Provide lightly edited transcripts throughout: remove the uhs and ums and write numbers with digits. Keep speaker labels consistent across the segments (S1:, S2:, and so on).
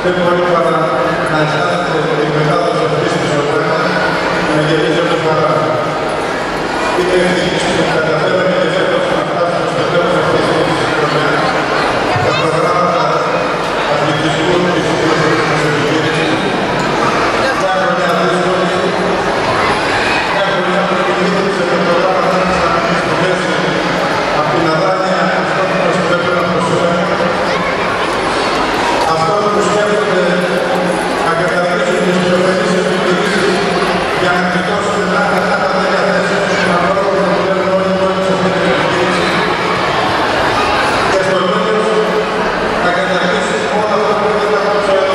S1: Δεν μπορεί παρά να αισθάνεται η μετάδοση αυτής της ζωγράφας με γεμίζει από χαρά. Είτε ευτυχής που καταφέρουμε και φέτος να φτάσουμε στο τέλος αυτής της χρονιάς. Τα προγράμματα αθλητισμού και συγκεκριμένης μας επιχείρησης. Μια χρονιά δύσκολη, μια χρονιά που κινήτησε με προγράμματα της αμήνης στο μέση από την αδάνεια αυτό που μας πρέπει να προσφέρουμε. Αυτό που σκέφτονται να καταδείξουν τις πληροφορίες επιχειρήσεις για να κοιτώσουν τα θέσεις του μαγόρου που δουλεύουν όλοι μόνοι σε αυτή την επιχείρηση και στο τέλος να καταδείξουν όλα αυτά που δεν θα πάψω εδώ.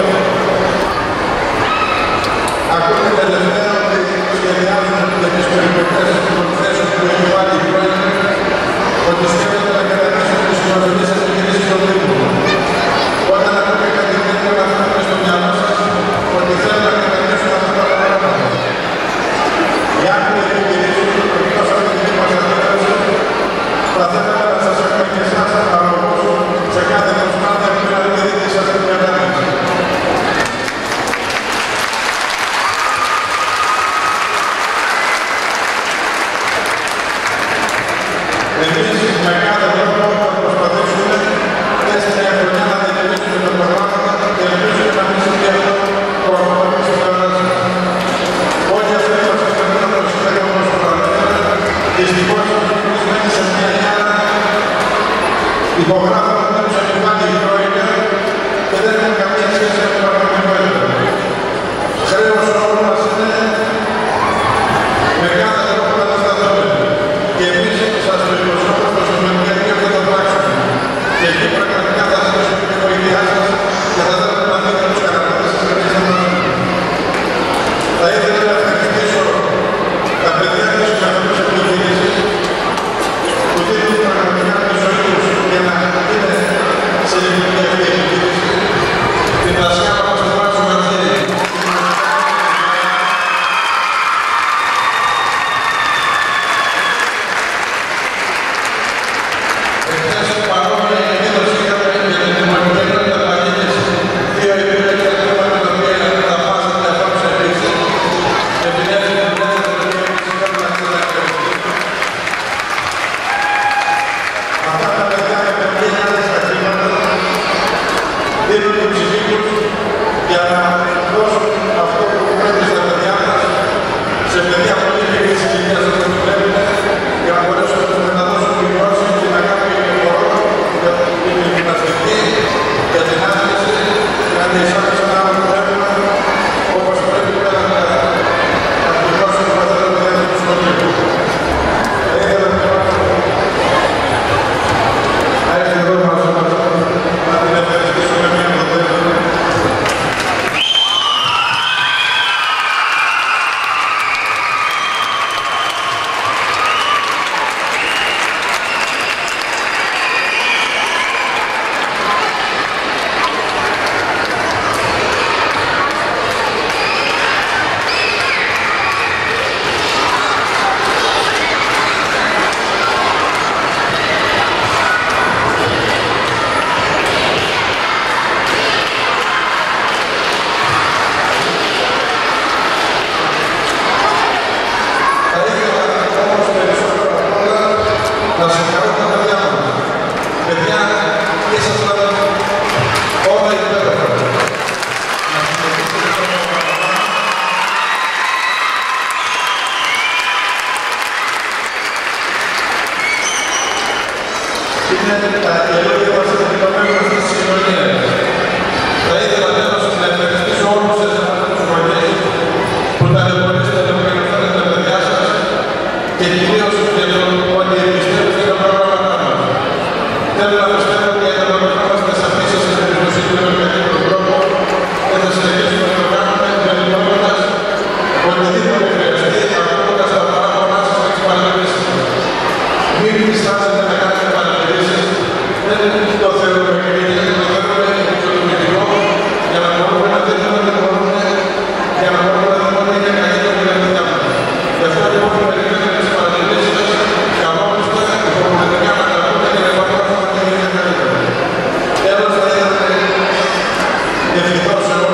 S1: Ακούτε τελευταία ότι σχεδιάζουν για τις περιπτώσεις των θέσεων που έχει βάλει η Πρόεδρε ότι σκέφτονται να καταδείξουν τις πληροφορίες επιχειρήσεις στον Δήμο. Όταν ακούτε κάτι τέτοιο να φέρετε στο μυαλό σας ότι θέλουν να καταδείξουν αυτά τα πράγματα. Οι άκροι επιχειρήσεις, εκτός από την δική μας αντίδραση, θα θέλαμε να σας έχουμε και εσάς παραγωγούς σε κάθε προσπάθεια που να δείτε σε αυτή την κατάσταση. Εμείς με κάθε τρόπο θα προσπαθήσουμε μέσα στην χρονιά να διατηρήσουμε τα προγράμματα και ελπίζουμε να μην συμβεί αυτό το αγώνα στην Ελλάδα. Όλοι αυτοί μας ευχαριστούν να προσφέρουν όπως το παραδείγμα. Δυστυχώς εμείς μένει σε μια νέα υπογράφματα που σας βάλει η Τρόικα και δεν έχουν καμία σχέση με το πραγματικό έργο. Χρέος όλων μας είναι με κάθε τρόπο να αντισταθούμε. Και εμείς σας το υποσχόμαστε στο μεμονιακό και το πράξουμε. Και εκεί πραγματικά θα σας δώσουμε την βοήθειά σας και θα θέλουμε να δείτε τους καραπάτες σας κρατήσαν μαζί. Θα ήθελα να ευχαριστήσω τα παιδιά της καθόλους επιχειρήσεις που δίνουν πραγματικά τη ζωή τους για να είναι σε ελληνική επιχείρηση. Την Πασχάλα μας το βάζω μαζί. ευχηθώ σε